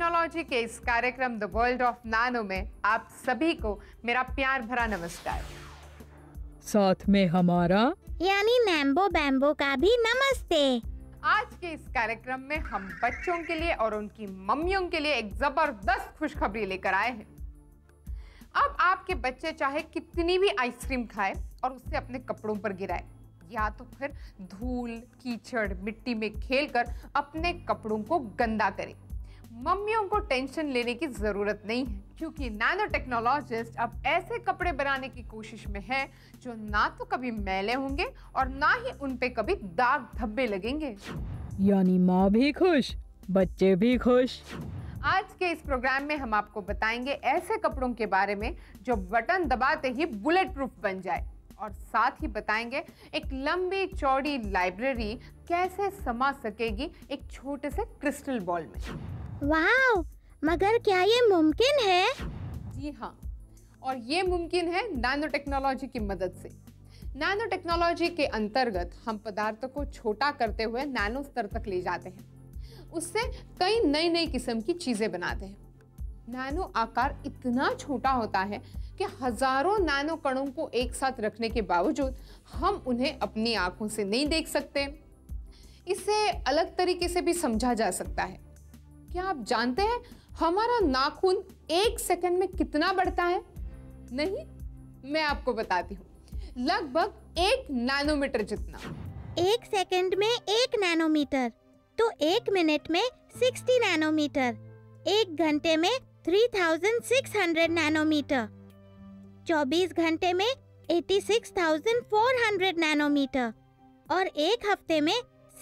Technology के इस कार्यक्रम द वर्ल्ड ऑफ नैनो में आप सभी को मेरा प्यार भरा नमस्कार। साथ में हमारा यानी नैम्बो बैम्बो का भी नमस्ते। आज के इस कार्यक्रम में हम बच्चों के लिए और उनकी मम्मियों के लिए एक जबरदस्त खुशखबरी लेकर आए हैं। अब आपके बच्चे चाहे कितनी भी आइसक्रीम खाए और उससे अपने कपड़ों पर गिराए या तो फिर धूल, कीचड़, मिट्टी में खेलकर अपने कपड़ों को गंदा करे, मम्मियों को टेंशन लेने की जरूरत नहीं है, क्योंकि नैनो टेक्नोलॉजिस्ट अब ऐसे कपड़े बनाने की कोशिश में है जो ना तो कभी मैले होंगे और ना ही उन पे कभी दाग धब्बे लगेंगे। यानी माँ भी खुश, बच्चे भी खुश। आज के इस प्रोग्राम में हम आपको बताएंगे ऐसे कपड़ों के बारे में जो बटन दबाते ही बुलेट प्रूफ बन जाए, और साथ ही बताएंगे एक लंबी चौड़ी लाइब्रेरी कैसे समा सकेगी एक छोटे से क्रिस्टल बॉल में। वाह, मगर क्या ये मुमकिन है? जी हाँ, और ये मुमकिन है नैनो टेक्नोलॉजी की मदद से। नैनो टेक्नोलॉजी के अंतर्गत हम पदार्थों को छोटा करते हुए नैनो स्तर तक ले जाते हैं, उससे कई नई नई किस्म की चीजें बनाते हैं। नैनो आकार इतना छोटा होता है कि हजारों नैनो कणों को एक साथ रखने के बावजूद हम उन्हें अपनी आंखों से नहीं देख सकते। इसे अलग तरीके से भी समझा जा सकता है। क्या आप जानते हैं हमारा नाखून एक सेकंड में कितना बढ़ता है? नहीं, मैं आपको बताती हूँ, लगभग 1 नैनोमीटर जितना। 1 सेकंड में 1 नैनोमीटर, तो 1 मिनट में 60 नैनोमीटर, 1 घंटे में 3600 नैनोमीटर, 24 घंटे में 86,400 नैनोमीटर और 1 हफ्ते में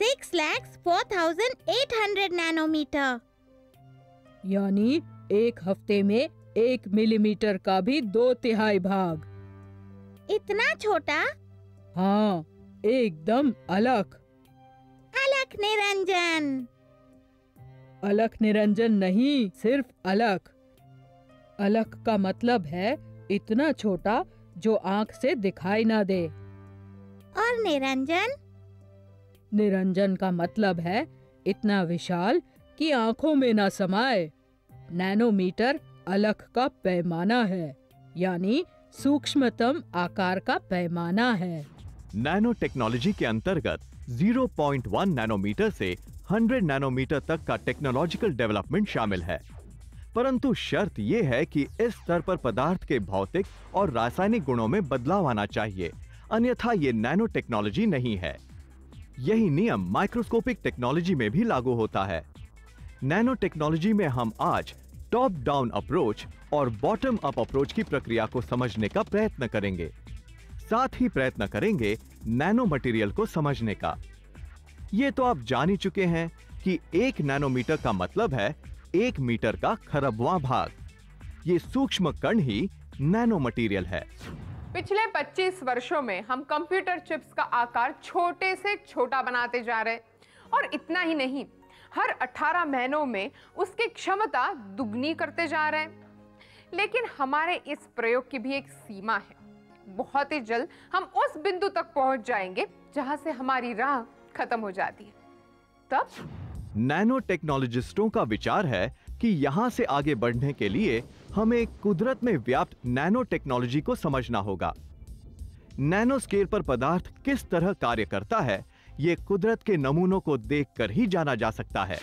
6,04,800 नैनोमीटर। यानी 1 हफ्ते में 1 मिलीमीटर का भी 2/3 भाग। इतना छोटा? हाँ, एकदम अलग। अलग निरंजन। अलग निरंजन नहीं, सिर्फ अलग। अलग का मतलब है इतना छोटा जो आंख से दिखाई ना दे। और निरंजन? निरंजन का मतलब है इतना विशाल कि आंखों में ना समाये। नैनोमीटर अलग का पैमाना है, यानी सूक्ष्मतम आकार का पैमाना है। नैनो टेक्नोलॉजी के अंतर्गत 0.1 नैनोमीटर से 100 नैनोमीटर तक का टेक्नोलॉजिकल डेवलपमेंट शामिल है, परंतु शर्त यह है कि इस स्तर पर पदार्थ के भौतिक और रासायनिक गुणों में बदलाव आना चाहिए, अन्यथा ये नैनो टेक्नोलॉजी नहीं है। यही नियम माइक्रोस्कोपिक टेक्नोलॉजी में भी लागू होता है। नैनो टेक्नोलॉजी में हम आज टॉप डाउन अप्रोच और बॉटम अप अप्रोच की प्रक्रिया को समझने का प्रयत्न करेंगे। साथ ही प्रयत्न करेंगे नैनो मटेरियल को समझने का। ये तो आप जान ही चुके हैं कि 1 नैनोमीटर का मतलब है 1 मीटर का खरबवां भाग। ये सूक्ष्म कण ही नैनो मटेरियल है। पिछले 25 वर्षों में हम कंप्यूटर चिप्स का आकार छोटे से छोटा बनाते जा रहे हैं, और इतना ही नहीं, हर 18 महीनों में उसकी क्षमता दुगनी करते जा रहे हैं। लेकिन हमारे इस प्रयोग की भी एक सीमा है। बहुत ही जल्द हम उस बिंदु तक पहुंच जाएंगे जहां से हमारी राह खत्म हो जाती है। तब नैनो टेक्नोलॉजिस्टों का विचार है कि यहाँ से आगे बढ़ने के लिए हमें कुदरत में व्याप्त नैनो टेक्नोलॉजी को समझना होगा। नैनो स्केल पर पदार्थ किस तरह कार्य करता है, ये कुदरत के नमूनों को देखकर ही जाना जा सकता है।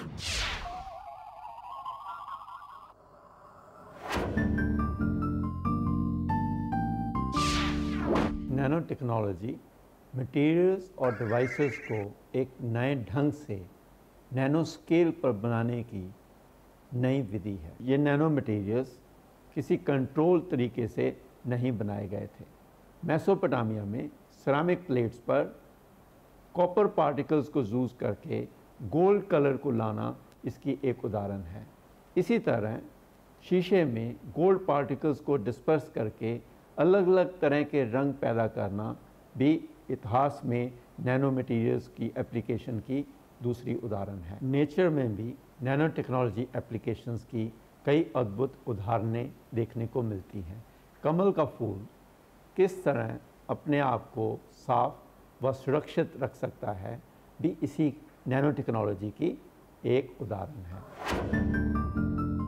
नैनो टेक्नोलॉजी मटेरियल्स और डिवाइसेस को एक नए ढंग से नैनो स्केल पर बनाने की नई विधि है। ये नैनो मटेरियल्स किसी कंट्रोल तरीके से नहीं बनाए गए थे। मेसोपोटामिया में सिरेमिक प्लेट्स पर कॉपर पार्टिकल्स को यूज़ करके गोल्ड कलर को लाना इसकी एक उदाहरण है। इसी तरह शीशे में गोल्ड पार्टिकल्स को डिस्पर्स करके अलग अलग तरह के रंग पैदा करना भी इतिहास में नैनो मटेरियल्स की एप्लीकेशन की दूसरी उदाहरण है। नेचर में भी नैनो टेक्नोलॉजी एप्लीकेशंस की कई अद्भुत उदाहरणें देखने को मिलती हैं। कमल का फूल किस तरह अपने आप को साफ व सुरक्षित रख सकता है भी इसी नैनो टेक्नोलॉजी की एक उदाहरण है।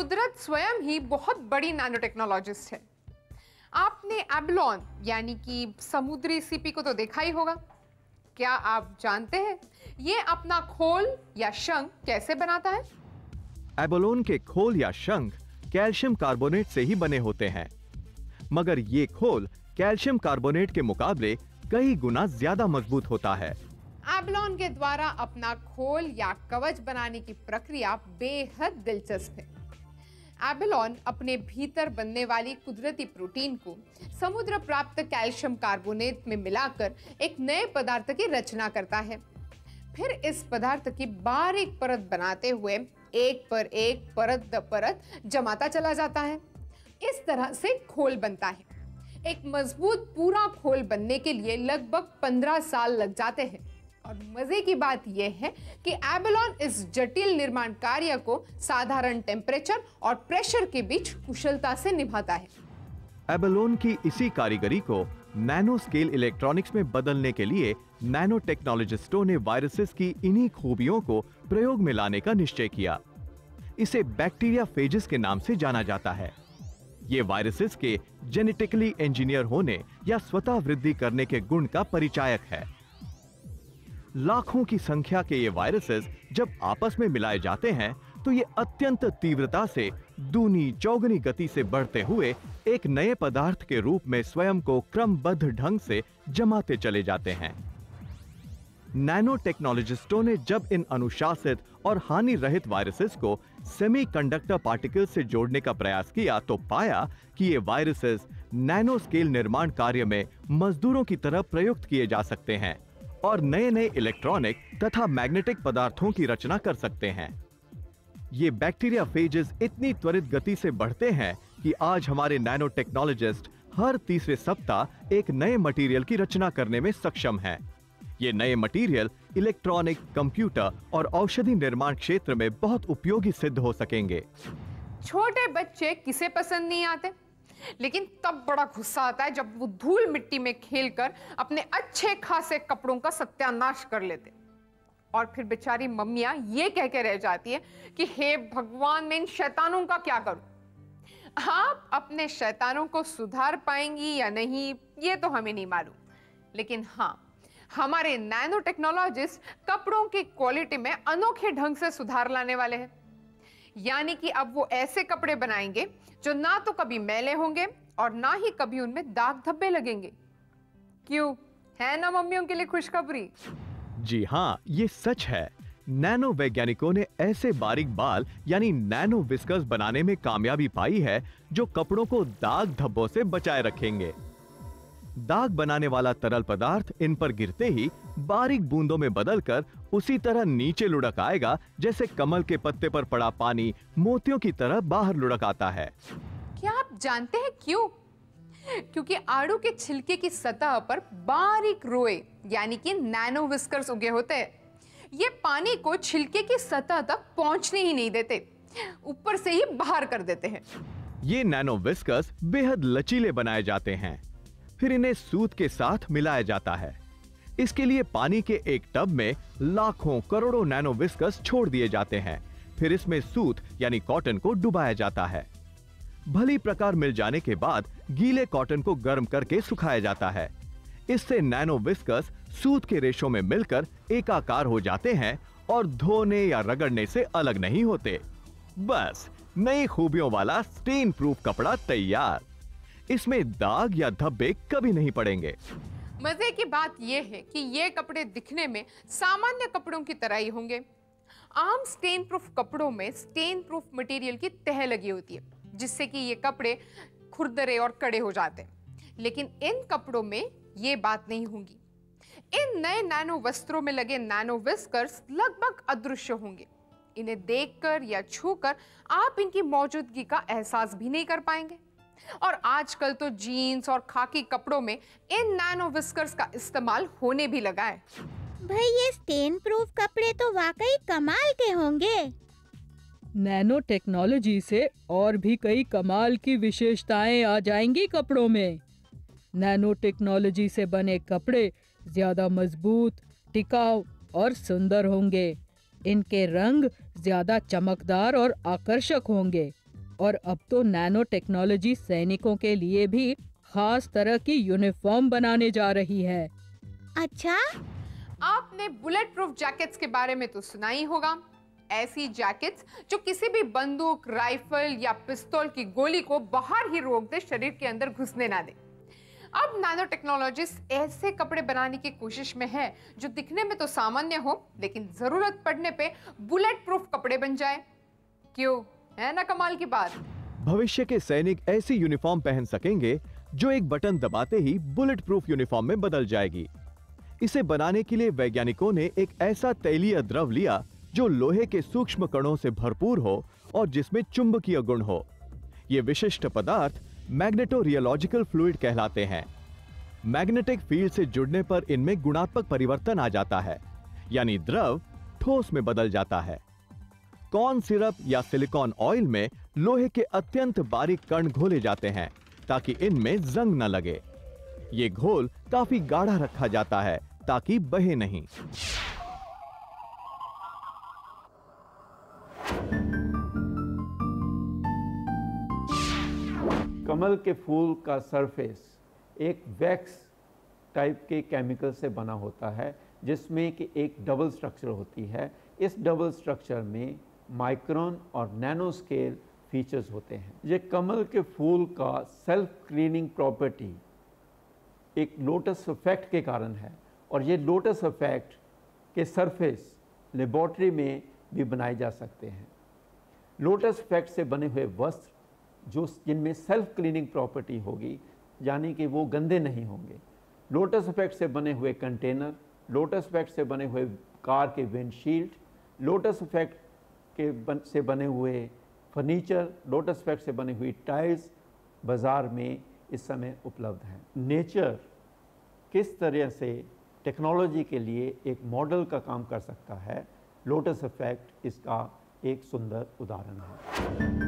कुदरत स्वयं ही बहुत बड़ी नैनो टेक्नोलॉजिस्ट है। आपने एबलॉन यानी कि समुद्री सीपी को तो देखा ही होगा। क्या आप जानते हैं ये अपना खोल या शंख कैसे बनाता है? एबोलोन के खोल या शंख कैल्शियम कार्बोनेट से ही बने होते हैं, मगर ये खोल कैल्शियम कार्बोनेट के मुकाबले कई गुना ज्यादा मजबूत होता है। एबलॉन के द्वारा अपना खोल या कवच बनाने की प्रक्रिया बेहद दिलचस्प है। एबलॉन अपने भीतर बनने वाली कुदरती प्रोटीन को समुद्र प्राप्त कैल्शियम कार्बोनेट में मिलाकर एक नए पदार्थ की रचना करता है। फिर इस पदार्थ की बारीक परत बनाते हुए एक पर एक परत दर परत जमाता चला जाता है। इस तरह से खोल बनता है। एक मजबूत पूरा खोल बनने के लिए लगभग 15 साल लग जाते हैं। और मजे की बात यह है कि एबलॉन इस जटिल निर्माण कार्य को साधारण टेम्परेचर और प्रेशर के बीच कुशलता से निभाता है। एबलोन की इसी कारीगरी को नैनो स्केल इलेक्ट्रॉनिक्स में बदलने के लिए नैनो टेक्नोलॉजिस्टों ने वायरसेस की इन्हीं खूबियों को प्रयोग में लाने का निश्चय किया। इसे बैक्टीरिया फेजेस के नाम से जाना जाता है। ये वायरसेस के जेनेटिकली इंजीनियर होने या स्वतः वृद्धि करने के गुण का परिचायक है। लाखों की संख्या के ये वायरसेस जब आपस में मिलाए जाते हैं तो ये अत्यंत तीव्रता से दूनी चौगुनी गति से बढ़ते हुए एक नए पदार्थ के रूप में स्वयं को क्रमबद्ध ढंग से जमाते चले जाते हैं। नैनो टेक्नोलॉजिस्टों ने जब इन अनुशासित और हानि रहित वायरसेस को सेमीकंडक्टर पार्टिकल्स से जोड़ने का प्रयास किया तो पाया कि ये वायरसेस नैनो स्केल निर्माण कार्य में मजदूरों की तरह प्रयुक्त किए जा सकते हैं और नए नए इलेक्ट्रॉनिक तथा मैग्नेटिक पदार्थों की रचना कर सकते हैं। ये बैक्टीरिया फेजेस इतनी त्वरित गति से बढ़ते हैं कि आज हमारे नैनो टेक्नोलॉजिस्ट हर तीसरे सप्ताह एक नए मटेरियल की रचना करने में सक्षम हैं। ये नए मटेरियल इलेक्ट्रॉनिक, कंप्यूटर और औषधि निर्माण क्षेत्र में बहुत उपयोगी सिद्ध हो सकेंगे। छोटे बच्चे किसे पसंद नहीं आते, लेकिन तब बड़ा गुस्सा आता है जब वो धूल मिट्टी में खेलकर अपने अच्छे खासे कपड़ों का सत्यानाश कर लेते और फिर बेचारी मम्मियां ये कह के रह जाती है कि हे भगवान, मैं इन शैतानों का क्या करूं। आप अपने शैतानों को सुधार पाएंगी या नहीं ये तो हमें नहीं मालूम, लेकिन हाँ, हमारे नैनो टेक्नोलॉजिस्ट कपड़ों की क्वालिटी में अनोखे ढंग से सुधार लाने वाले हैं। यानी कि अब वो ऐसे कपड़े बनाएंगे जो ना तो कभी मैले होंगे और ना ही कभी उनमें दाग धब्बे लगेंगे। क्यों, है ना मम्मियों के लिए खुशखबरी? जी हाँ, ये सच है। नैनो वैज्ञानिकों ने ऐसे बारीक बाल यानी नैनो विस्कर्स बनाने में कामयाबी पाई है जो कपड़ों को दाग धब्बों से बचाए रखेंगे। दाग बनाने वाला तरल पदार्थ इन पर गिरते ही बारीक बूंदों में बदलकर उसी तरह नीचे लुढ़क आएगा जैसे कमल के पत्ते पर पड़ा पानी मोतियों की तरह बाहर लुढ़क आता है। क्या आप जानते हैं क्यों? क्योंकि आड़ू के छिलके की सतह पर बारीक रोए यानी कि नैनो विस्कर्स उगे होते हैं। ये पानी को छिलके की सतह तक पहुंचने ही नहीं देते, ऊपर से ही बाहर कर देते हैं। ये नैनो विस्कर्स बेहद लचीले बनाए जाते हैं, फिर इन्हें सूत के साथ मिलाया जाता है। इसके लिए पानी के एक टब में लाखों करोड़ों नैनो विस्कर्स छोड़ दिए जाते हैं। फिर इसमें सूत यानी कॉटन को डुबाया जाता है। भली प्रकार मिल जाने के बाद गीले कॉटन को गर्म करके सुखाया जाता है। इससे नैनो विस्कर्स सूत के रेशों में मिलकर एकाकार हो जाते हैं और धोने या रगड़ने से अलग नहीं होते। बस नई खूबियों वाला स्टेन प्रूफ कपड़ा तैयार। इसमें दाग या धब्बे कभी नहीं पड़ेंगे। मजे की बात यह है कि ये कपड़े दिखने में सामान्य कपड़ों की तरह ही होंगे। आम स्टेन प्रूफ कपड़ों में स्टेन प्रूफ मटेरियल की तह लगी होती है जिससे कि ये कपड़े खुरदरे और कड़े हो जाते हैं, लेकिन इन कपड़ों में ये बात नहीं होगी। इन नए नैनो वस्त्रों में लगे नैनो विस्कर्स लगभग अदृश्य होंगे। इन्हें देखकर या छूकर आप इनकी मौजूदगी का एहसास भी नहीं कर पाएंगे। और आजकल तो जीन्स और खाकी कपड़ों में इन नैनो विस्कर्स का इस्तेमाल होने भी लगा है। भाई ये स्टेन प्रूफ कपड़े तो वाकई कमाल के होंगे। नैनो टेक्नोलॉजी से और भी कई कमाल की विशेषताएं आ जाएंगी कपड़ों में। नैनो टेक्नोलॉजी से बने कपड़े ज्यादा मजबूत, टिकाऊ और सुंदर होंगे। इनके रंग ज्यादा चमकदार और आकर्षक होंगे। और अब तो नैनो टेक्नोलॉजी सैनिकों के लिए भी खास तरह की यूनिफॉर्म बनाने जा रही है। अच्छा, आपने बुलेट प्रूफ जैकेट्स के बारे में तो सुना ही होगा। ऐसी जैकेट्स जो किसी भी बंदूक, राइफल या पिस्तौल की गोली को बाहर ही रोक दे, शरीर के अंदर घुसने ना दे। अब नैनो टेक्नोलॉजिस्ट ऐसे कपड़े बनाने की कोशिश में है जो दिखने में तो सामान्य हो, लेकिन जरूरत पड़ने पे बुलेट प्रूफ कपड़े बन जाए। क्यों, है ना कमाल की बात। भविष्य के सैनिक ऐसी यूनिफॉर्म पहन सकेंगे जो एक बटन दबाते ही बुलेट प्रूफ यूनिफॉर्म में बदल जाएगी। इसे बनाने के लिए वैज्ञानिकों ने एक ऐसा तैलीय द्रव लिया जो लोहे के सूक्ष्म कणों से भरपूर हो और जिसमें चुंबकीय गुण हो। ये विशिष्ट पदार्थ मैग्नेटोरियोलॉजिकल फ्लूइड कहलाते हैं। मैग्नेटिक फील्ड से जुड़ने पर इनमें गुणात्मक परिवर्तन आ जाता है, यानी द्रव ठोस में बदल जाता है। कॉर्न सिरप या सिलिकॉन ऑयल में लोहे के अत्यंत बारीक कण घोले जाते हैं ताकि इनमें जंग न लगे। ये घोल काफी गाढ़ा रखा जाता है ताकि बहे नहीं। कमल के फूल का सरफेस एक वैक्स टाइप के केमिकल से बना होता है, जिसमें कि एक डबल स्ट्रक्चर होती है। इस डबल स्ट्रक्चर में माइक्रोन और नैनो स्केल फीचर्स होते हैं। ये कमल के फूल का सेल्फ क्लीनिंग प्रॉपर्टी एक लोटस इफेक्ट के कारण है, और ये लोटस इफेक्ट के सरफेस लेबोरेटरी में भी बनाए जा सकते हैं। लोटस इफेक्ट से बने हुए वस्त्र जो जिनमें सेल्फ क्लीनिंग प्रॉपर्टी होगी, यानी कि वो गंदे नहीं होंगे। लोटस इफेक्ट से बने हुए कंटेनर, लोटस इफेक्ट से बने हुए कार के विंडशील्ड, लोटस इफेक्ट से बने हुए फर्नीचर, लोटस इफेक्ट से बनी हुई टाइल्स बाज़ार में इस समय उपलब्ध हैं। नेचर किस तरह से टेक्नोलॉजी के लिए एक मॉडल का काम कर सकता है, लोटस इफेक्ट इसका एक सुंदर उदाहरण है।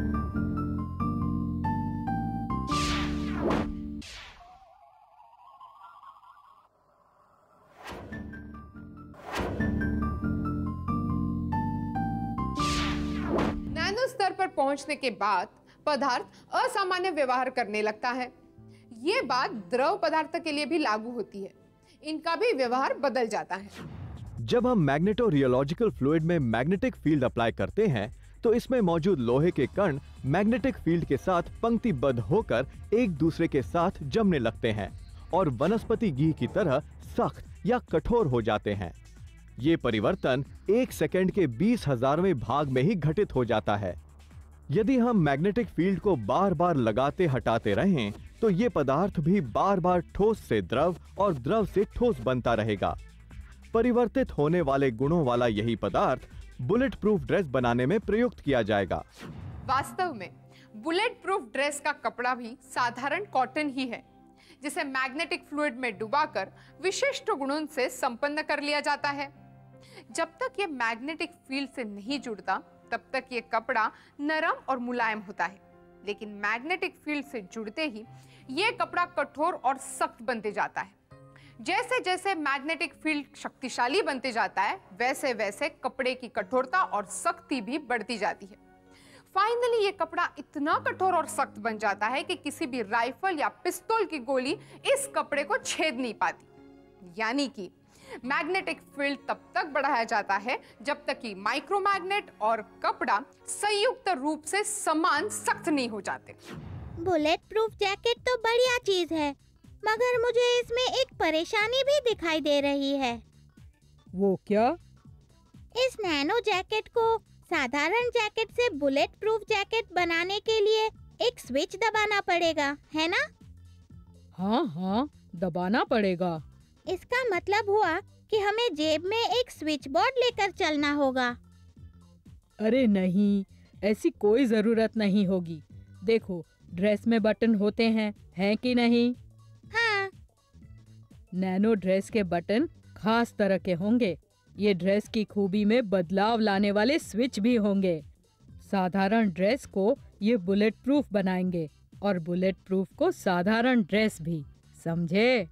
नैनो स्तर पर पहुंचने के बाद पदार्थ असामान्य व्यवहार करने लगता है। ये बात द्रव पदार्थ के लिए भी लागू होती है। इनका भी व्यवहार बदल जाता है। जब हम मैग्नेटोरियोलॉजिकल फ्लूइड में मैग्नेटिक फील्ड अप्लाई करते हैं तो इसमें मौजूद लोहे के कण मैग्नेटिक फील्ड के साथ पंक्तिबद्ध होकर एक दूसरे के साथ जमने लगते हैं और वनस्पति घी की तरह सख्त या कठोर हो जाते हैं। ये परिवर्तन 1 सेकंड के 20,000वें भाग में ही घटित हो जाता है। यदि हम मैग्नेटिक फील्ड को बार बार लगाते हटाते रहें तो ये पदार्थ भी बार बार ठोस से द्रव और द्रव से ठोस बनता रहेगा। परिवर्तित होने वाले गुणों वाला यही पदार्थ बुलेट प्रूफ ड्रेस बनाने में प्रयुक्त किया जाएगा। वास्तव में बुलेट प्रूफ ड्रेस का कपड़ा भी साधारण कॉटन ही है, जिसे मैग्नेटिक फ्लूइड में डुबाकर विशिष्ट गुणों से संपन्न कर लिया जाता है। जब तक ये मैग्नेटिक फील्ड से नहीं जुड़ता तब तक ये कपड़ा नरम और मुलायम होता है, लेकिन मैग्नेटिक फील्ड से जुड़ते ही ये कपड़ा कठोर और सख्त बनते जाता है। जैसे जैसे मैग्नेटिक फील्ड शक्तिशाली बनते जाता है, वैसे वैसे कपड़े की कठोरता और सख्ती भी बढ़ती जाती है। फाइनली ये कपड़ा इतना कठोर और सख्त बन जाता है कि किसी भी राइफल या पिस्तौल की गोली इस कपड़े को छेद नहीं पाती। यानी कि मैग्नेटिक फील्ड तब तक बढ़ाया जाता है जब तक कि माइक्रोमैग्नेट और कपड़ा संयुक्त रूप से समान सख्त नहीं हो जाते। बुलेट प्रूफ जैकेट तो बढ़िया चीज है, मगर मुझे इसमें एक परेशानी भी दिखाई दे रही है। वो क्या? इस नैनो जैकेट को साधारण जैकेट से बुलेट प्रूफ जैकेट बनाने के लिए एक स्विच दबाना पड़ेगा, है ना? हाँ हाँ, दबाना पड़ेगा। इसका मतलब हुआ कि हमें जेब में एक स्विच बोर्ड लेकर चलना होगा। अरे नहीं, ऐसी कोई जरूरत नहीं होगी। देखो, ड्रेस में बटन होते हैं कि नहीं? हाँ। नैनो ड्रेस के बटन खास तरह के होंगे। ये ड्रेस की खूबी में बदलाव लाने वाले स्विच भी होंगे। साधारण ड्रेस को ये बुलेट प्रूफ बनाएंगे और बुलेट प्रूफ को साधारण ड्रेस भी, समझे?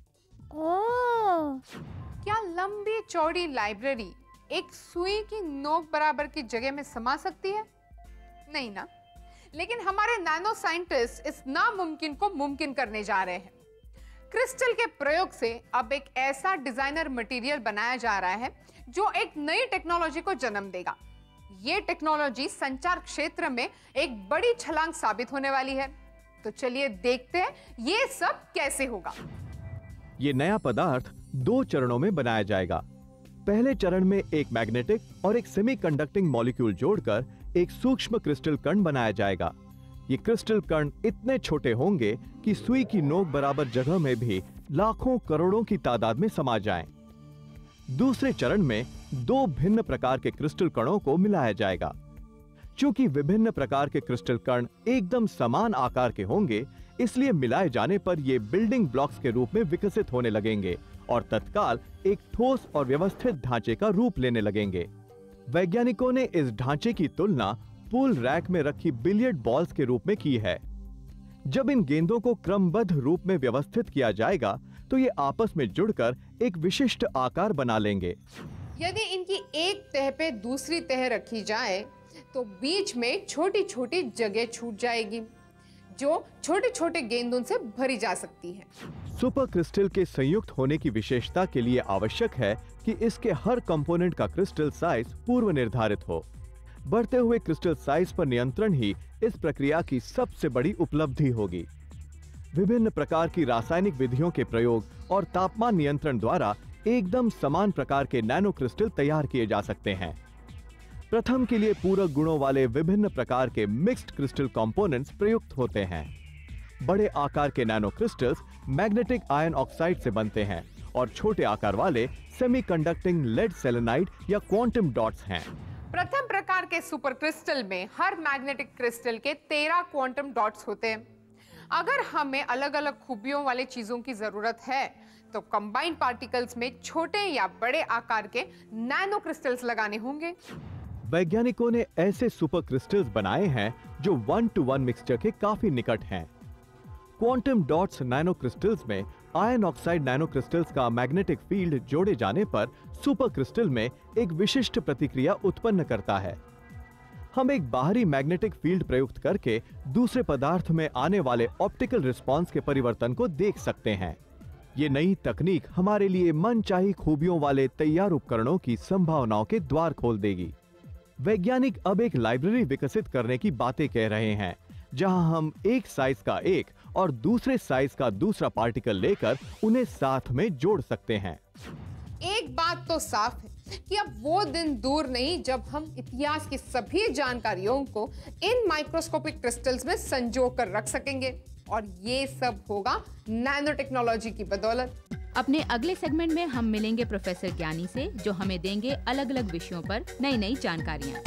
ओह, क्या लंबी चौड़ी लाइब्रेरी एक सुई की नोक बराबर की जगह में समा सकती है? नहीं ना। लेकिन हमारे नैनो साइंटिस्ट इस नामुमकिन को मुमकिन करने जा रहे हैं। क्रिस्टल के प्रयोग से अब एक ऐसा डिजाइनर मटेरियल बनाया जा रहा है जो एक नई टेक्नोलॉजी को जन्म देगा। ये टेक्नोलॉजी संचार क्षेत्र में एक बड़ी छलांग साबित होने वाली है। तो चलिए देखते हैं ये सब कैसे होगा। ये नया पदार्थ 2 चरणों में बनाया जाएगा। पहले चरण में एक मैग्नेटिक और एक सेमीकंडक्टिंग मॉलिक्यूल जोड़कर एक सूक्ष्म क्रिस्टल कण बनाया जाएगा। ये क्रिस्टल कण इतने छोटे होंगे कि सुई की नोक बराबर जगह में भी लाखों करोड़ों की तादाद में समा जाएं। दूसरे चरण में 2 भिन्न प्रकार के क्रिस्टल कणों को मिलाया जाएगा। चूंकि विभिन्न प्रकार के क्रिस्टल कण एकदम समान आकार के होंगे, इसलिए मिलाए जाने पर ये बिल्डिंग ब्लॉक्स के रूप में विकसित होने लगेंगे और तत्काल एक ठोस और व्यवस्थित ढांचे का रूप लेने लगेंगे। वैज्ञानिकों ने इस ढांचे की तुलना पूल रैक में रखी बिलियर्ड बॉल्स के रूप में की है। जब इन गेंदों को क्रमबद्ध रूप में व्यवस्थित किया जाएगा तो ये आपस में जुड़कर एक विशिष्ट आकार बना लेंगे। यदि इनकी एक तह पे दूसरी तह रखी जाए तो बीच में छोटी छोटी जगह छूट जाएगी जो छोटे छोटे गेंदों से भरी जा सकती है। सुपर क्रिस्टल के संयुक्त होने की विशेषता के लिए आवश्यक है कि इसके हर कंपोनेंट का क्रिस्टल साइज पूर्व निर्धारित हो। बढ़ते हुए क्रिस्टल साइज पर नियंत्रण ही इस प्रक्रिया की सबसे बड़ी उपलब्धि होगी। विभिन्न प्रकार की रासायनिक विधियों के प्रयोग और तापमान नियंत्रण द्वारा एकदम समान प्रकार के नैनो क्रिस्टल तैयार किए जा सकते हैं। प्रथम के लिए पूरक गुणों वाले विभिन्न प्रकार के मिक्स्ड क्रिस्टल कंपोनेंट्स प्रयुक्त होते हैं। बड़े आकार के nano crystals magnetic iron oxide से बनते हैं और छोटे आकार वाले सेमीकंडक्टिंग लेड सेलेनाइड या क्वांटम डॉट्स हैं। प्रथम प्रकार के सुपर क्रिस्टल में हर मैग्नेटिक क्रिस्टल के 13 क्वांटम डॉट्स होते हैं। अगर हमें अलग अलग खूबियों वाले चीजों की जरूरत है तो कंबाइंड पार्टिकल्स में छोटे या बड़े आकार के नैनो क्रिस्टल्स लगाने होंगे। वैज्ञानिकों ने ऐसे सुपर क्रिस्टल्स बनाए हैं जो 1-to-1 मिक्सचर के काफी निकट हैं। क्वांटम डॉट्स नैनो क्रिस्टल्स में आयन ऑक्साइड नैनो क्रिस्टल्स का मैग्नेटिक फील्ड जोड़े जाने पर सुपर क्रिस्टल में एक विशिष्ट प्रतिक्रिया उत्पन्न करता है। हम एक बाहरी मैग्नेटिक फील्ड प्रयुक्त करके दूसरे पदार्थ में आने वाले ऑप्टिकल रिस्पॉन्स के परिवर्तन को देख सकते हैं। ये नई तकनीक हमारे लिए मनचाही खूबियों वाले तैयार उपकरणों की संभावनाओं के द्वार खोल देगी। वैज्ञानिक अब एक लाइब्रेरी विकसित करने की बातें कह रहे हैं, जहां हम एक साइज का एक और दूसरे साइज का दूसरा पार्टिकल लेकर उन्हें साथ में जोड़ सकते हैं। एक बात तो साफ है कि अब वो दिन दूर नहीं जब हम इतिहास की सभी जानकारियों को इन माइक्रोस्कोपिक क्रिस्टल्स में संजो कर रख सकेंगे और ये सब होगा नैनो टेक्नोलॉजी की बदौलत। अपने अगले सेगमेंट में हम मिलेंगे प्रोफेसर ज्ञानी से, जो हमें देंगे अलग अलग विषयों पर नई नई जानकारियाँ।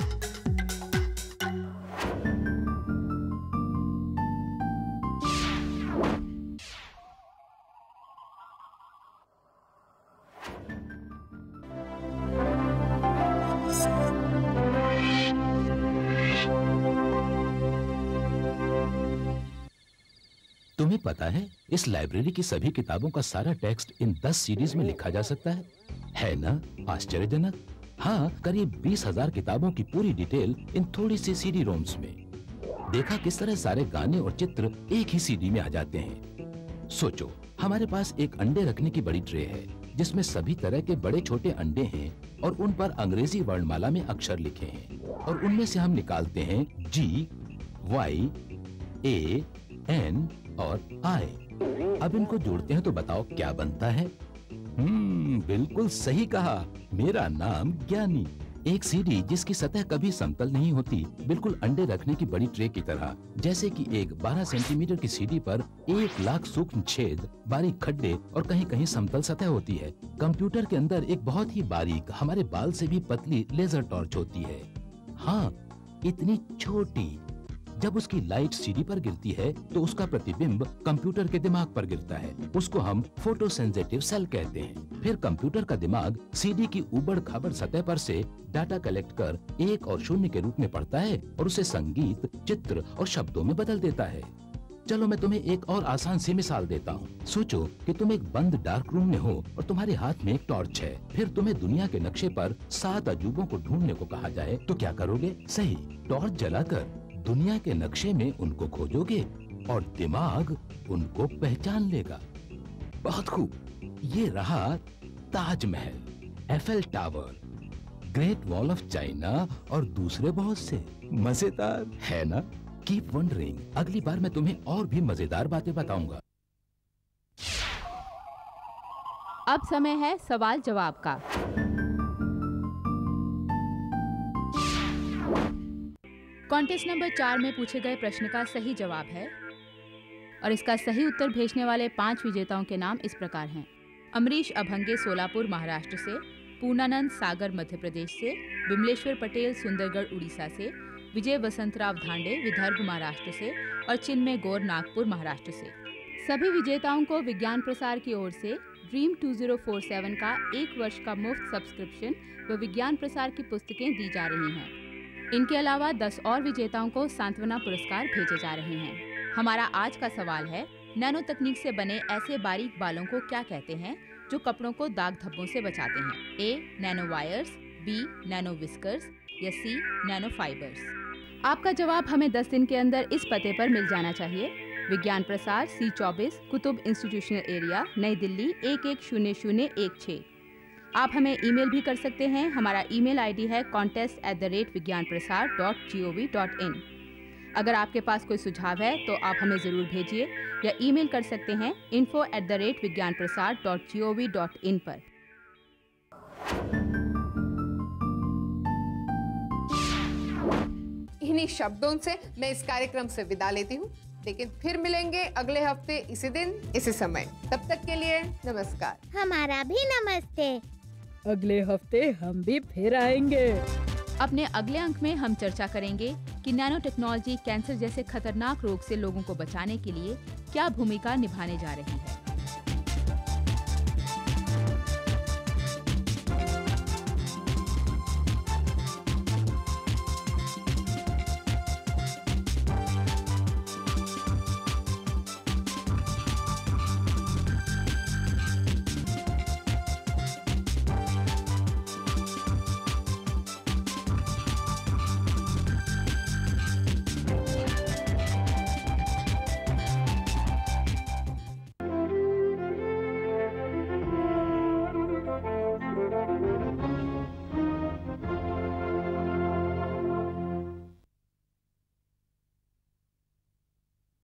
तुम्हें पता है, इस लाइब्रेरी की सभी किताबों का सारा टेक्स्ट इन 10 सीडीज में लिखा जा सकता है ना? आश्चर्यजनक। हाँ, करीब 20,000 किताबों की पूरी डिटेल इन थोड़ी सी सीडी रोम्स में। देखा किस तरह सारे गाने और चित्र एक ही सीडी में आ जाते हैं। सोचो, हमारे पास एक अंडे रखने की बड़ी ट्रे है जिसमें सभी तरह के बड़े छोटे अंडे हैं और उन पर अंग्रेजी वर्णमाला में अक्षर लिखे हैं और उनमें से हम निकालते हैं G, Y, A, N और I। अब इनको जोड़ते हैं तो बताओ क्या बनता है? बिल्कुल सही कहा, मेरा नाम ज्ञानी। एक सीडी जिसकी सतह कभी समतल नहीं होती, बिल्कुल अंडे रखने की बड़ी ट्रे की तरह। जैसे कि एक 12 सेंटीमीटर की सीडी पर 1 लाख सूक्ष्म छेद, बारीक खड्डे और कहीं कहीं समतल सतह होती है। कंप्यूटर के अंदर एक बहुत ही बारीक, हमारे बाल से भी पतली लेजर टॉर्च होती है। हाँ, इतनी छोटी। जब उसकी लाइट सीडी पर गिरती है तो उसका प्रतिबिंब कंप्यूटर के दिमाग पर गिरता है। उसको हम फोटो सेंसिटिव सेल कहते हैं। फिर कंप्यूटर का दिमाग सीडी की उबड़ खाबड़ सतह पर से डाटा कलेक्ट कर 1 और 0 के रूप में पढ़ता है और उसे संगीत, चित्र और शब्दों में बदल देता है। चलो मैं तुम्हें एक और आसान सी मिसाल देता हूँ। सोचो कि तुम एक बंद डार्क रूम में हो और तुम्हारे हाथ में एक टॉर्च है। फिर तुम्हें दुनिया के नक्शे पर 7 अजूबों को ढूंढने को कहा जाए तो क्या करोगे? सही, टॉर्च जलाकर दुनिया के नक्शे में उनको खोजोगे और दिमाग उनको पहचान लेगा। बहुत खूब, ये रहा Taj Mahal, Eiffel tower, great wall of China और दूसरे बहुत से। मजेदार है ना? कीप वंडरिंग, अगली बार मैं तुम्हें और भी मजेदार बातें बताऊंगा। अब समय है सवाल जवाब का। कॉन्टेस्ट नंबर 4 में पूछे गए प्रश्न का सही जवाब है और इसका सही उत्तर भेजने वाले 5 विजेताओं के नाम इस प्रकार हैं। अमरीश अभंगे सोलापुर महाराष्ट्र से, पूर्णानंद सागर मध्य प्रदेश से, विमलेश्वर पटेल सुंदरगढ़ उड़ीसा से, विजय वसंतराव धांडे विदर्भ महाराष्ट्र से और चिन्मय गौर नागपुर महाराष्ट्र से। सभी विजेताओं को विज्ञान प्रसार की ओर से ड्रीम 2047 का 1 वर्ष का मुफ्त सब्सक्रिप्शन व विज्ञान प्रसार की पुस्तकें दी जा रही हैं। इनके अलावा 10 और विजेताओं को सांत्वना पुरस्कार भेजे जा रहे हैं। हमारा आज का सवाल है, नैनो तकनीक से बने ऐसे बारीक बालों को क्या कहते हैं जो कपड़ों को दाग धब्बों से बचाते हैं? A. Nano wires, B. Nano whiskers या सी. Nano fibres. आपका जवाब हमें 10 दिन के अंदर इस पते पर मिल जाना चाहिए। विज्ञान प्रसार, C24, कुतुब इंस्टीट्यूशनल एरिया, नई दिल्ली 110016। आप हमें ईमेल भी कर सकते हैं। हमारा ईमेल आईडी है contest@vigyanprasar.gov.in। अगर आपके पास कोई सुझाव है तो आप हमें ज़रूर भेजिए या ईमेल कर सकते हैं info@vigyanprasar.gov.in पर। इन्हीं शब्दों से मैं इस कार्यक्रम से विदा लेती हूँ, लेकिन फिर मिलेंगे अगले हफ्ते इसी दिन इसी समय। तब तक के लिए नमस्कार। हमारा भी नमस्ते। अगले हफ्ते हम भी फिर आएंगे। अपने अगले अंक में हम चर्चा करेंगे कि नैनो टेक्नोलॉजी कैंसर जैसे खतरनाक रोग से लोगों को बचाने के लिए क्या भूमिका निभाने जा रही है।